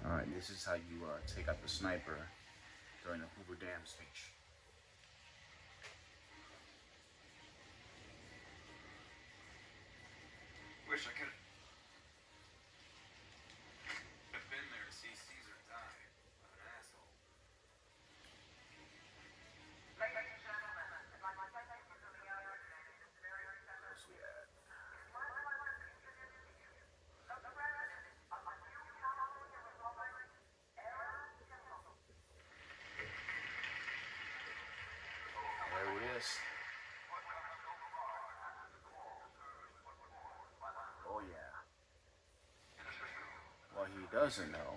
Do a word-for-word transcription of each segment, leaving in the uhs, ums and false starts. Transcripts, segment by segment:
Alright, this is how you uh, take out the sniper during the Hoover Dam speech. Wish I could have been there to see Caesar die. What an asshole. Ladies and gentlemen, I'd like to thank you for coming out here today. This is very special. Yeah. It's my pleasure to introduce to you the president of the New California Republic, Aaron Kimball. There he is. Oh yeah. What he doesn't know,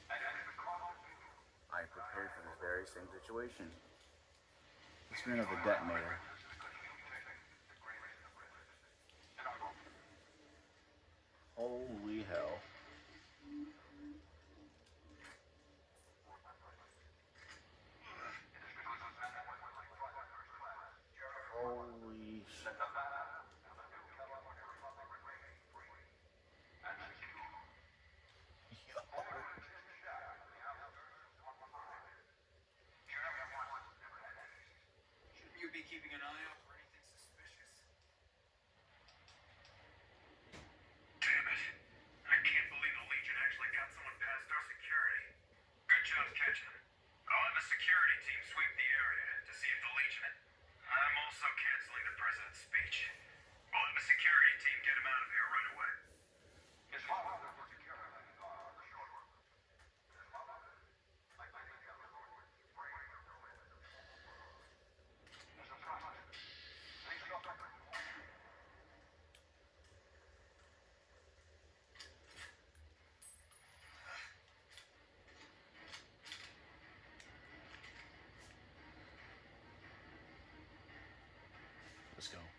I prepared for this very same situation. This man of the detonator. Holy hell. Holy shit. Shouldn't you be keeping an eye out for anything suspicious? Damn it. I can't believe the Legion actually got someone past our security. Good job catching them. I'll have a security team sweep the area to see if the Legion... I'm also canceling the president's speech. We'll have a security team get him out of here right away. Let's go.